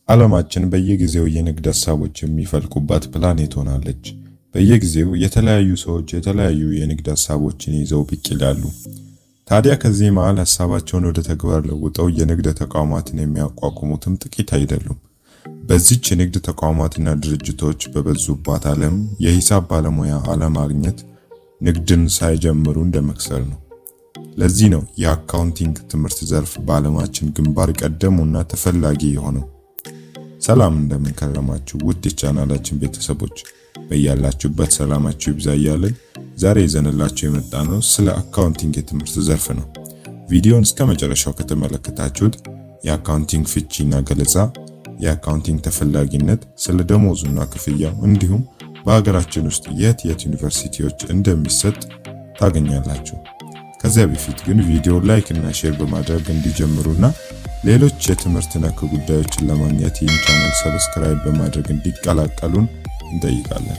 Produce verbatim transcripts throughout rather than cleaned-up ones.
ዓለማችን በየጊዜው የንግድ ሐሳቦች የሚፈልቁባት ፕላኔት ሆናለች። በየጊዜው የተለያዩ ሰዎች የተለያዩ የንግድ ሐሳቦችን ይዘው ብቅ ይላሉ። ታዲያ ከዚህ መሃል ሐሳባቸውን ወደ ተግባር ለውጠው የንግድ ተቋማትን የሚያቋቁሙትም ጥቂት አይደሉም። በዚህች የንግድ ተቋማትና ድርጅቶች በበዙባት ዓለም የሂሳብ ባለሙያ አለማግኘት ንግድን ሳይጀምሩ እንደመክሰር ነው። ለዚህ ነው የአካውንቲንግ ትምህርት ዘርፍ በዓለማችን ግንባር ቀደሙና ተፈላጊ የሆነው። ሰላም እንደምን ከረማችሁ ውድ የቻናላችን ቤተሰቦች፣ በያላችሁበት ሰላማችሁ ይብዛ እያልን ዛሬ ይዘንላችሁ የመጣነው ስለ አካውንቲንግ የትምህርት ዘርፍ ነው። ቪዲዮውን እስከ መጨረሻው ከተመለከታችሁት የአካውንቲንግ ፍቺና ገለጻ፣ የአካውንቲንግ ተፈላጊነት፣ ስለ ደሞዙና ክፍያው እንዲሁም በአገራችን ውስጥ የት የት ዩኒቨርሲቲዎች እንደሚሰጥ ታገኛላችሁ። ከዚያ በፊት ግን ቪዲዮ ላይክ እና ሼር በማድረግ እንዲጀምሩና ሌሎች የትምህርት ነክ ጉዳዮችን ለማግኘት ይህን ቻናል ሰብስክራይብ በማድረግ እንዲቀላቀሉን እንጠይቃለን።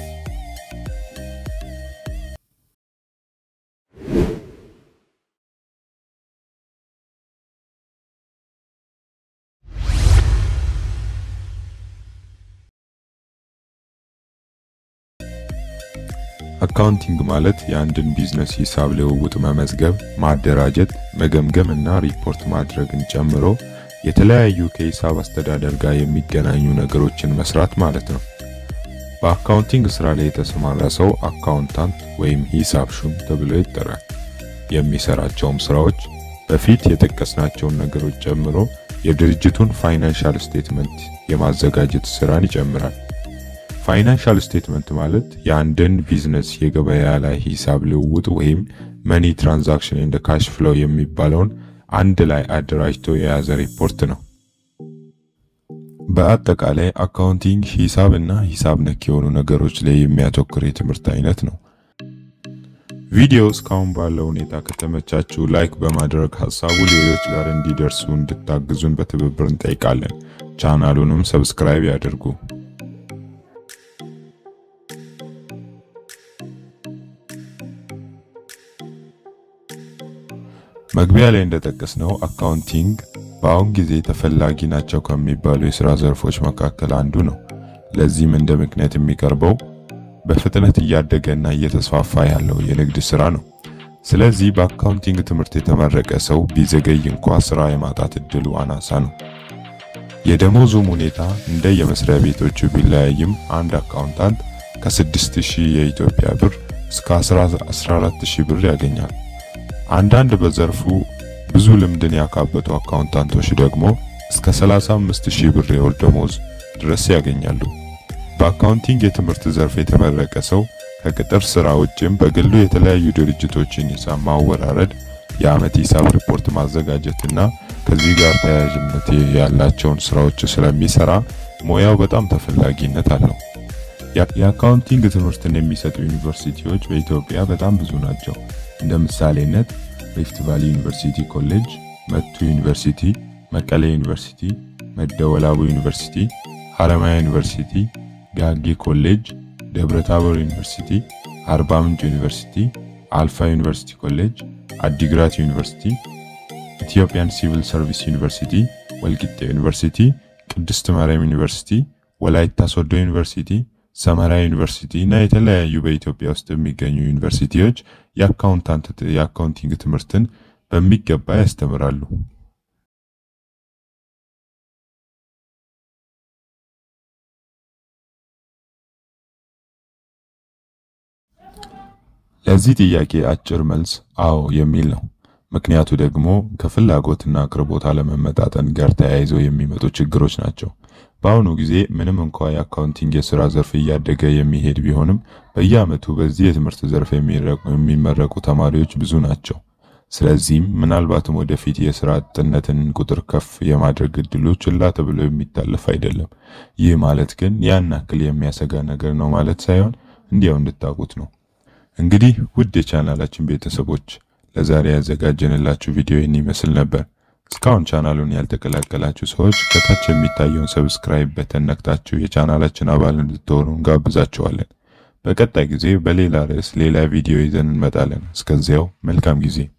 አካውንቲንግ ማለት የአንድን ቢዝነስ ሂሳብ ልውውጥ መመዝገብ፣ ማደራጀት፣ መገምገም እና ሪፖርት ማድረግን ጨምሮ የተለያዩ ከሂሳብ አስተዳደር ጋር የሚገናኙ ነገሮችን መስራት ማለት ነው። በአካውንቲንግ ስራ ላይ የተሰማራ ሰው አካውንታንት ወይም ሂሳብ ሹም ተብሎ ይጠራል። የሚሰራቸውም ስራዎች በፊት የጠቀስናቸውን ነገሮች ጨምሮ የድርጅቱን ፋይናንሻል ስቴትመንት የማዘጋጀት ስራን ይጨምራል። ፋይናንሻል ስቴትመንት ማለት የአንድን ቢዝነስ የገበያ ላይ ሂሳብ ልውውጥ ወይም መኒ ትራንዛክሽን ኤንድ ካሽ ፍሎው የሚባለውን አንድ ላይ አደራጅቶ የያዘ ሪፖርት ነው። በአጠቃላይ አካውንቲንግ ሂሳብ እና ሂሳብ ነክ የሆኑ ነገሮች ላይ የሚያተኩር የትምህርት አይነት ነው። ቪዲዮ እስካሁን ባለው ሁኔታ ከተመቻችሁ ላይክ በማድረግ ሐሳቡ ሌሎች ጋር እንዲደርሱ እንድታግዙን በትብብር እንጠይቃለን። ቻናሉንም ሰብስክራይብ ያድርጉ። መግቢያ ላይ እንደተጠቀስነው አካውንቲንግ በአሁን ጊዜ ተፈላጊ ናቸው ከሚባሉ የሥራ ዘርፎች መካከል አንዱ ነው። ለዚህም እንደ ምክንያት የሚቀርበው በፍጥነት እያደገና እየተስፋፋ ያለው የንግድ ሥራ ነው። ስለዚህ በአካውንቲንግ ትምህርት የተመረቀ ሰው ቢዘገይ እንኳን ሥራ የማጣት እድሉ አናሳ ነው። የደሞዙም ሁኔታ እንደ የመስሪያ ቤቶቹ ቢለያይም አንድ አካውንታንት ከስድስት ሺህ የኢትዮጵያ ብር እስከ አስራ አራት ሺህ ብር ያገኛል። አንዳንድ በዘርፉ ብዙ ልምድን ያካበቱ አካውንታንቶች ደግሞ እስከ ሰላሳ አምስት ሺህ ብር የወር ደሞዝ ድረስ ያገኛሉ። በአካውንቲንግ የትምህርት ዘርፍ የተመረቀ ሰው ከቅጥር ስራ ውጭም በግሉ የተለያዩ ድርጅቶችን ሂሳብ ማወራረድ፣ የዓመት ሂሳብ ሪፖርት ማዘጋጀትና ከዚህ ጋር ተያያዥነት ያላቸውን ስራዎች ስለሚሰራ ሙያው በጣም ተፈላጊነት አለው። የአካውንቲንግ ትምህርትን የሚሰጡ ዩኒቨርሲቲዎች በኢትዮጵያ በጣም ብዙ ናቸው። እንደ ምሳሌነት ሪፍት ቫሊ ዩኒቨርሲቲ ኮሌጅ፣ መቱ ዩኒቨርሲቲ፣ መቀሌ ዩኒቨርሲቲ፣ መደወላቡ ዩኒቨርሲቲ፣ ሐረማያ ዩኒቨርሲቲ፣ ጋጌ ኮሌጅ፣ ደብረታቦር ዩኒቨርሲቲ፣ አርባ ምንጭ ዩኒቨርሲቲ፣ አልፋ ዩኒቨርሲቲ ኮሌጅ፣ አዲግራት ዩኒቨርሲቲ፣ ኢትዮጵያን ሲቪል ሰርቪስ ዩኒቨርሲቲ፣ ወልቂጤ ዩኒቨርሲቲ፣ ቅድስት ማርያም ዩኒቨርሲቲ፣ ወላይታ ሶዶ ዩኒቨርሲቲ፣ ሰመራ ዩኒቨርሲቲ እና የተለያዩ በኢትዮጵያ ውስጥ የሚገኙ ዩኒቨርሲቲዎች የአካውንታንት የአካውንቲንግ ትምህርትን በሚገባ ያስተምራሉ። ለዚህ ጥያቄ አጭር መልስ አዎ የሚል ነው። ምክንያቱ ደግሞ ከፍላጎትና አቅርቦት አለመመጣጠን ጋር ተያይዘው የሚመጡ ችግሮች ናቸው። በአሁኑ ጊዜ ምንም እንኳን የአካውንቲንግ የሥራ ዘርፍ እያደገ የሚሄድ ቢሆንም በየዓመቱ በዚህ የትምህርት ዘርፍ የሚመረቁ ተማሪዎች ብዙ ናቸው። ስለዚህም ምናልባትም ወደፊት የሥራ አጥነትን ቁጥር ከፍ የማድረግ እድሉ ችላ ተብሎ የሚታለፍ አይደለም። ይህ ማለት ግን ያን ያክል የሚያሰጋ ነገር ነው ማለት ሳይሆን እንዲያው እንድታውቁት ነው። እንግዲህ ውድ የቻናላችን ቤተሰቦች ለዛሬ ያዘጋጀንላችሁ ቪዲዮ ይህን ይመስል ነበር። እስካሁን ቻናሉን ያልተቀላቀላችሁ ሰዎች ከታች የሚታየውን ሰብስክራይብ በተን ነክታችሁ የቻናላችን አባል እንድትሆኑ እንጋብዛችኋለን። በቀጣይ ጊዜ በሌላ ርዕስ ሌላ ቪዲዮ ይዘን እንመጣለን። እስከዚያው መልካም ጊዜ።